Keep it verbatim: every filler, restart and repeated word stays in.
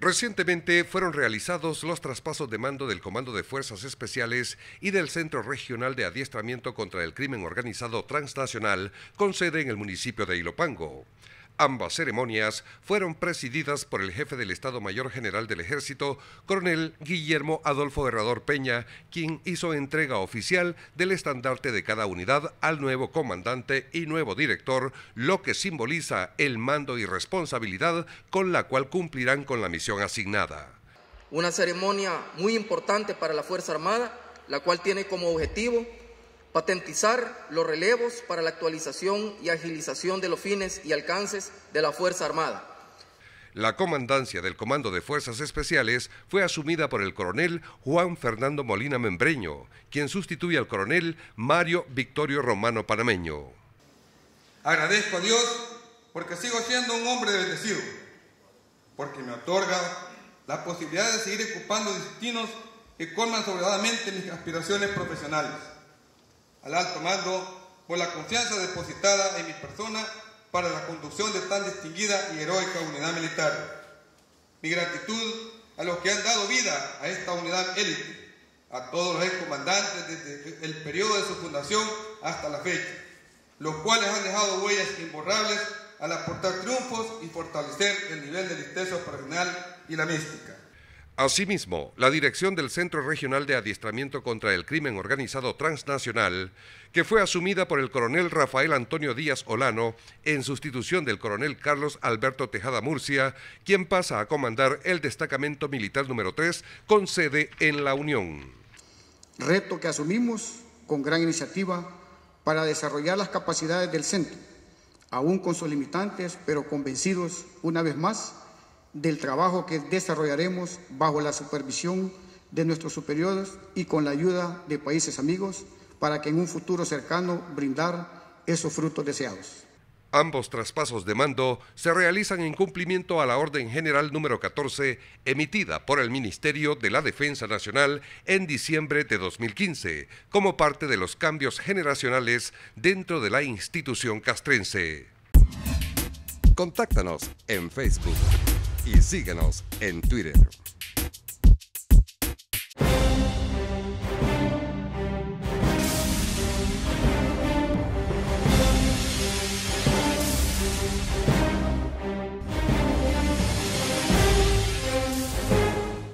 Recientemente fueron realizados los traspasos de mando del Comando de Fuerzas Especiales y del Centro Regional de Adiestramiento contra el Crimen Organizado Transnacional, con sede en el municipio de Ilopango. Ambas ceremonias fueron presididas por el jefe del Estado Mayor General del Ejército, coronel Guillermo Adolfo Herrador Peña, quien hizo entrega oficial del estandarte de cada unidad al nuevo comandante y nuevo director, lo que simboliza el mando y responsabilidad con la cual cumplirán con la misión asignada. Una ceremonia muy importante para la Fuerza Armada, la cual tiene como objetivo patentizar los relevos para la actualización y agilización de los fines y alcances de la Fuerza Armada. La comandancia del Comando de Fuerzas Especiales fue asumida por el coronel Juan Fernando Molina Membreño, quien sustituye al coronel Mario Victorio Romano Panameño. Agradezco a Dios porque sigo siendo un hombre bendecido, porque me otorga la posibilidad de seguir ocupando destinos que colman sobradamente mis aspiraciones profesionales. Al alto mando por la confianza depositada en mi persona para la conducción de tan distinguida y heroica unidad militar. Mi gratitud a los que han dado vida a esta unidad élite, a todos los excomandantes desde el periodo de su fundación hasta la fecha, los cuales han dejado huellas imborrables al aportar triunfos y fortalecer el nivel del liderazgo profesional y la mística. Asimismo, la dirección del Centro Regional de Adiestramiento contra el Crimen Organizado Transnacional, que fue asumida por el coronel Rafael Antonio Díaz Olano, en sustitución del coronel Carlos Alberto Tejada Murcia, quien pasa a comandar el destacamento militar número tres con sede en La Unión. Reto que asumimos con gran iniciativa para desarrollar las capacidades del centro, aún con sus limitantes, pero convencidos una vez más del trabajo que desarrollaremos bajo la supervisión de nuestros superiores y con la ayuda de países amigos para que en un futuro cercano brindar esos frutos deseados. Ambos traspasos de mando se realizan en cumplimiento a la Orden General número catorce emitida por el Ministerio de la Defensa Nacional en diciembre de dos mil quince, como parte de los cambios generacionales dentro de la institución castrense. Contáctanos en Facebook y síguenos en Twitter.